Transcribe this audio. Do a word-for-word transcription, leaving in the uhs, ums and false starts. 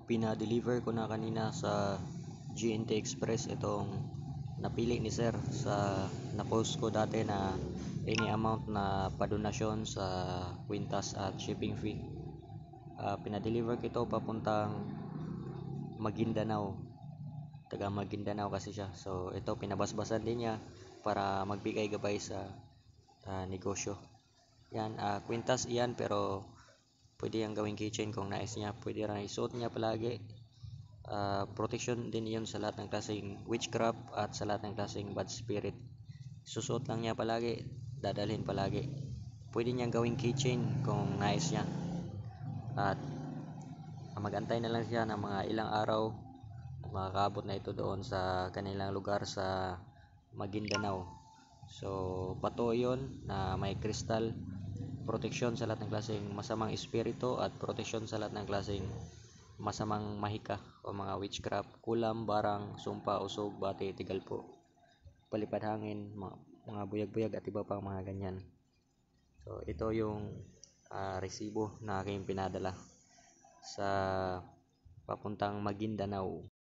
Pina-deliver ko na kanina sa G N T Express itong napili ni sir sa na-post ko dati na any amount na padonasyon sa kwintas at shipping fee. Uh, pinadeliver ko ito papuntang Maguindanao, taga Maguindanao kasi siya. So ito pinabasbasan din niya para magbigay gabay sa uh, negosyo. Yan, uh, kwintas iyan pero pwede yung gawing keychain kung nais niya. Pwede rin isuot niya palagi. Uh, protection din yun sa lahat ng klaseng witchcraft at sa lahat ng klaseng bad spirit. Susuot lang niya palagi, dadalhin palagi. Pwede niyang gawing keychain kung nais niya. At magantay na lang siya ng mga ilang araw, makakaabot na ito doon sa kanilang lugar sa Maguindanao. So bato yun na may kristal, proteksyon sa lahat ng klaseng masamang espiritu at proteksyon sa lahat ng klaseng masamang mahika o mga witchcraft, kulam, barang, sumpa, usog, bati, tigalpo, palipad hangin, mga, mga buyag-buyag at iba pang mga ganyan. So ito yung uh, resibo na aking pinadala sa papuntang Maguindanao.